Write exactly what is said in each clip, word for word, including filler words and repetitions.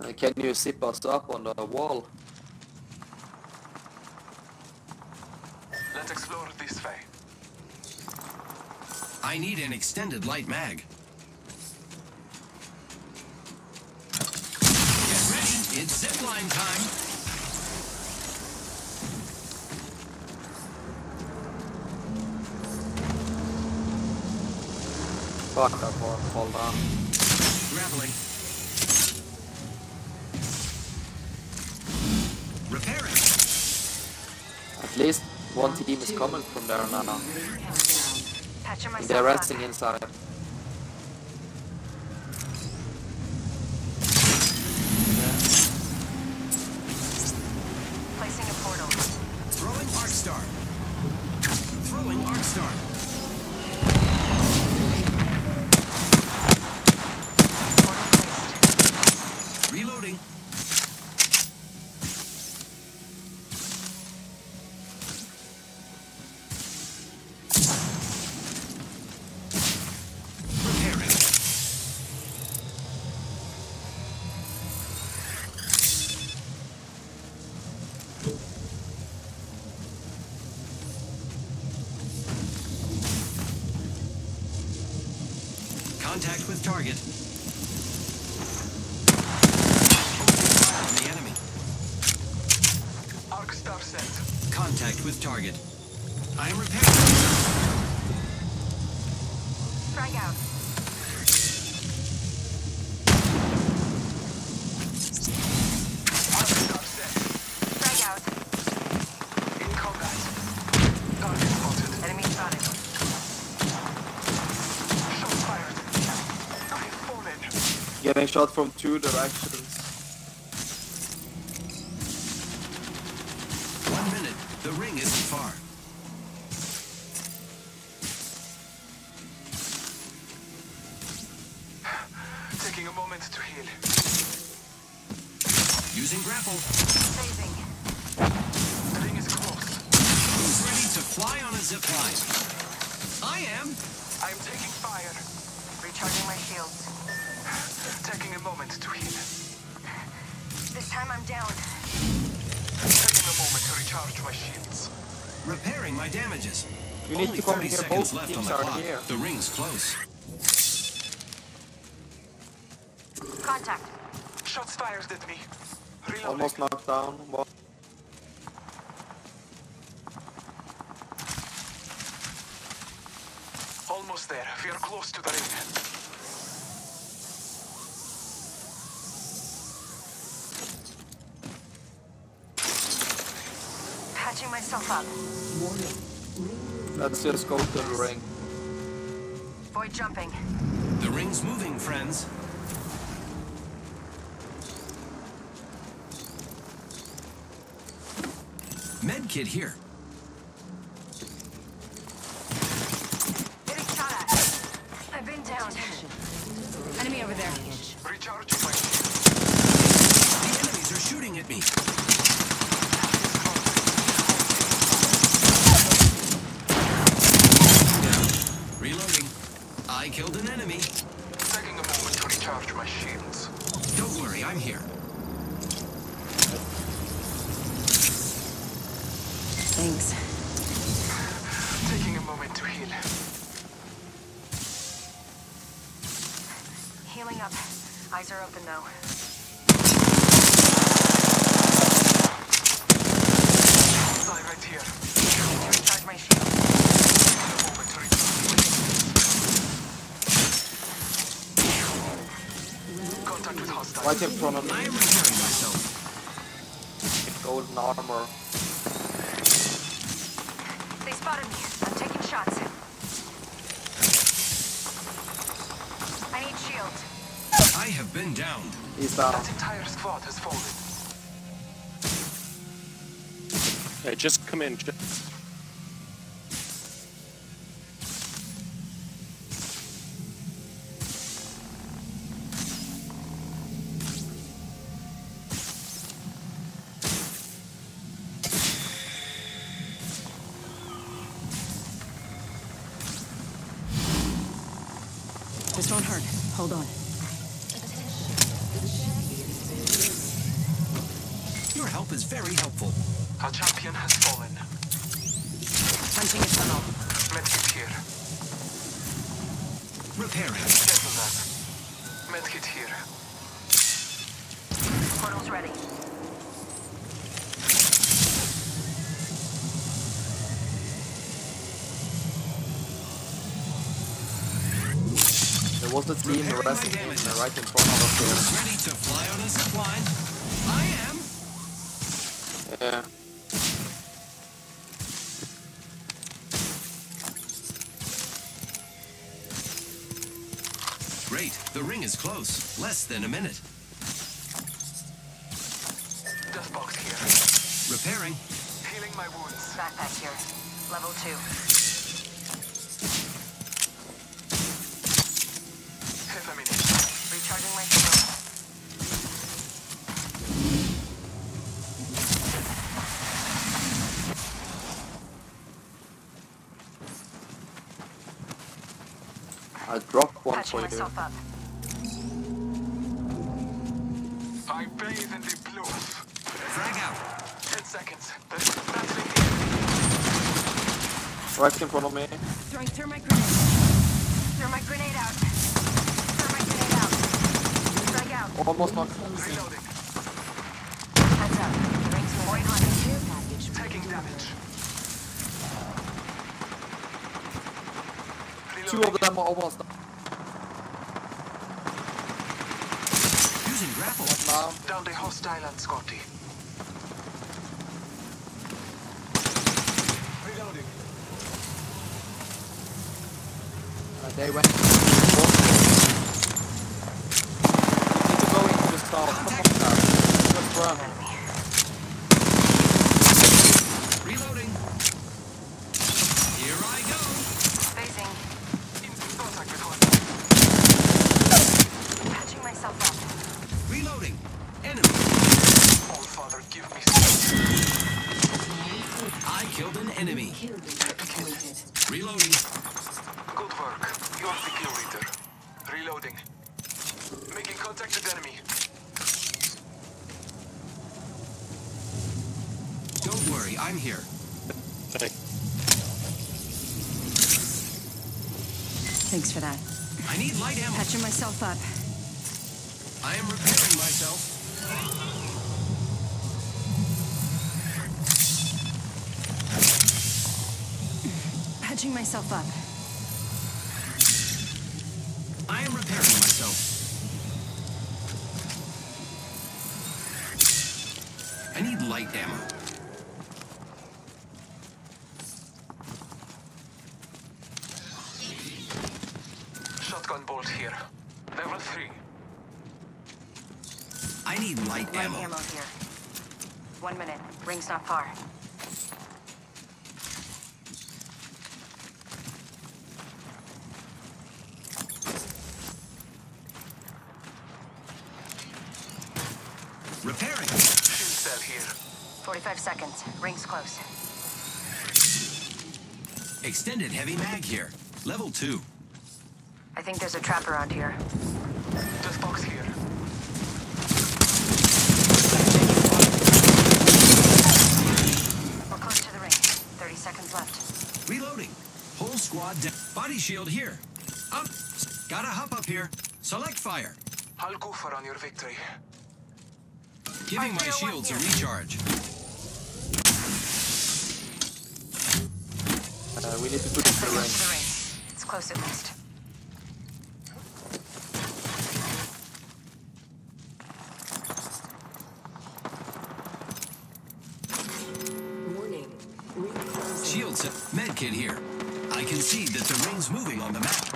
Uh, can you zip us up on the wall? Let's explore this way. I need an extended light mag. Get ready, it's zipline time. Fuck, I fall, fall down. Grappling. Repairing. At least one team is coming from there now. Patching myself They're up. resting inside. Placing a portal. Throwing Arc Star. Throwing Arc Star. Portal placed. Reloading. Repairing. Contact with target. Fire on the enemy. Arc star set. Contact with target. I am repairing. Frag out. Arc star set. Frag out. In combat. Target spotted. Enemy spotted. Shots fired. I've fallen. Getting shot from two directions. One minute. The ring isn't far. Taking a moment to heal. Using grapple. Phasing. The ring is close. Who's ready to fly on a zip line? I am. I am taking fire. Recharging my shields. Taking a moment to heal. This time I'm down. Taking a moment to recharge my shields. Repairing my damages. You need Only to come thirty here, seconds both left on teams the are clock. here. The ring's close. Contact. Shots fired at me. Reloading. Almost knocked down. One. Almost there. We are close to the ring. Patching myself up. Let's just go to the ring. Void jumping. The ring's moving, friends. Medkit here. Getting shot at. I've been down. Enemy over there. Recharging my shields. The enemies are shooting at me. Reloading. I killed an enemy. Taking a moment to recharge my shields. Don't worry, I'm here. Thanks. Taking a moment to heal. Healing up. Eyes are open though. Die right here. Recharge my shield. Taking a moment to recharge my shields. Contact with hostile. Right in front of I me. am repairing myself. Golden armor. They spotted me. I'm taking shots. I need shield. I have been downed. He's down. That entire squad has fallen. Hey, just come in. Just... This won't hurt. Hold on. help is very helpful. Our champion has fallen. Punching a tunnel. Medkit here. Repairing. Cancel that. Medkit here. Portal's ready. There was a team Repairing arresting my him damages. right in front of us Who's ready to fly on a zip line? I am. here. Yeah. Great. The ring is close. Less than a minute. Death box here. Repairing. Healing my wounds. Backpack here. Level two. Half a minute. Recharging my shield. I dropped one Patching for you. myself up. I bathe in the blues. Frag out. Ten seconds. That's that's it. Right in front of me. Throwing thermite grenade. Thermite grenade out. Thermite grenade out. Strike out. Almost knocked. Reloading. Heads up. The ring's moving. Taking damage. Two of them are almost Using grapple. down. Down the hostile and Scotty. Reloading. Uh, they went. You need to go into the south. Come on now. Just run. Reloading. Here I go. Spacing. In contact with one. Patching myself up. Reloading. Enemy. All Father, give me strength. I killed an enemy. Reloading. Good work. You are the kill leader. Reloading. Making contact with enemy. Don't worry, I'm here. Thanks for that. I need light ammo. Patching myself up. I am repairing myself. Patching myself up. I am repairing myself. I need light ammo. Shotgun bolt here. Level three. I need light Light ammo. ammo here. One minute. Ring's not far. Repairing. Shield cell here. forty-five seconds. Ring's close. Extended heavy mag here. Level two. I think there's a trap around here. Death box here. We're close to the ring. thirty seconds left. Reloading. Whole squad down. Body shield here. Up. Got a hop up here. Select fire. I'll go for on your victory. Giving my Fire one shields a here. recharge. Uh, we need to put it in the Close ring. to the ring. It's close at least. Shield set. Medkit here. I can see that the ring's moving on the map.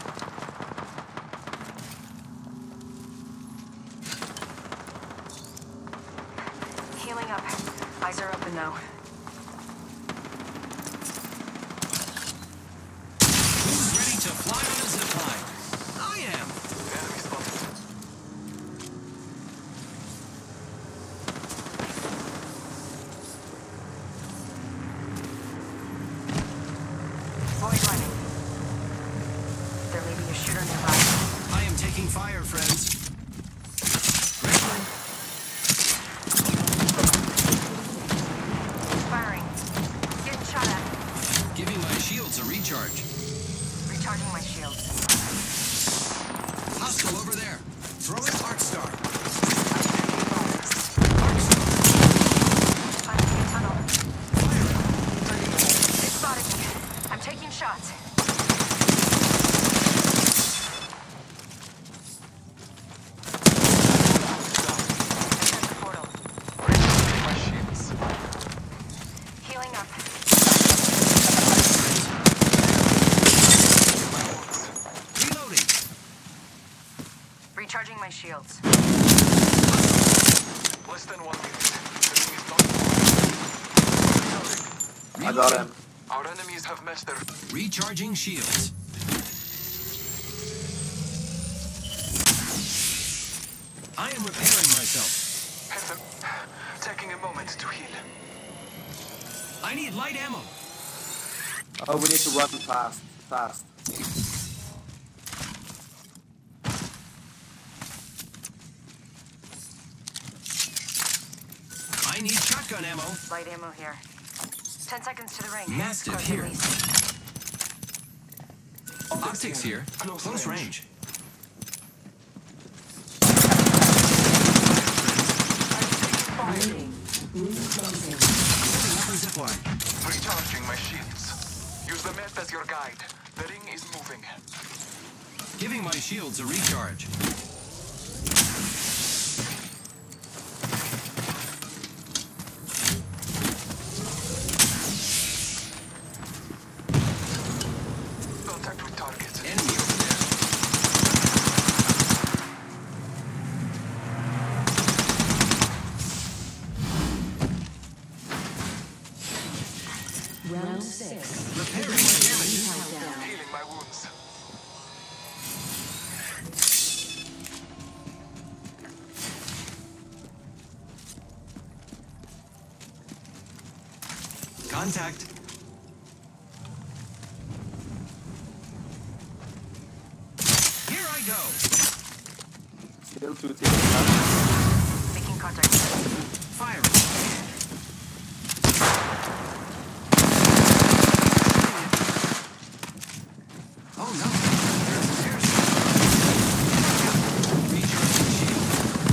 Healing up. Eyes are open though. Who's ready to fly on a zip line? I am. Enemy spotted. Void running. There may be a shooter nearby. I am taking fire, friends. Grappling. shields. Hostile over there. Throwing Arc Star. Finding a tunnel. Fire. They spotted me. I'm taking shots. Enter the portal. Recharging my shields. Healing up. Reloading. Recharging my shields. Less than one minute. The ring is not. Reloading. I got him. Our enemies have met their. Recharging shields. I am repairing myself. Have them. Taking a moment to heal. I need light ammo. Oh, we need to run fast. Fast. I need shotgun ammo. Light ammo here. Ten seconds to the ring. Mastiff Close here. release. Optics here. Close Close range. range. Setting up a zipline. Recharging my shields. Use the map as your guide. The ring is moving. Giving my shields a recharge. Contact with target. Enemy over there. Round six. Repairing my damages. Countdown. Healing my wounds. Contact. Here I go. Still two teams left. Making contact. Firing. Oh no. There's a parachute. Recharging shield.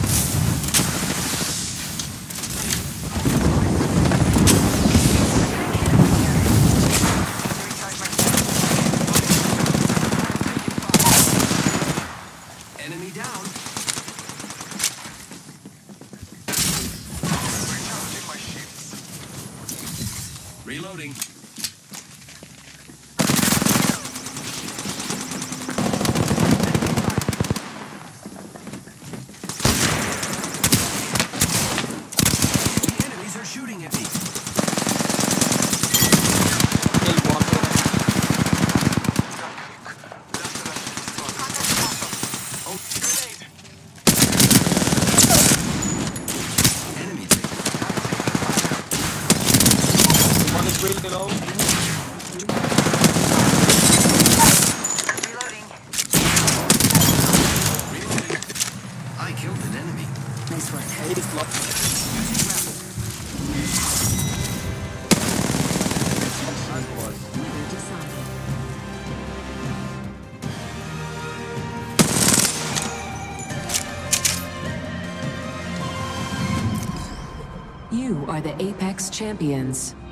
Recharge my shields. Enemy down. Recharging my shields. Reloading. The enemies are shooting at me. Kill one. Oh, Grenade. enemy taken. One is really low. Reloading. Reloading. I killed an enemy. Nice work. Eight is locked. Using grapple. Nice boys. Never decided. You are the Apex Champions.